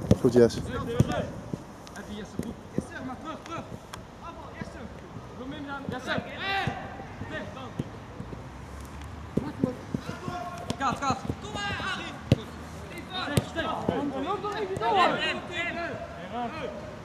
Goed, Jess. Heb je Jesse goed? Jesse, maar terug. Afval, Jesse. Doe mee dan. Jesse. Nee, dan. Kaat. Kom maar, Arie. Steek. Loop nog even door.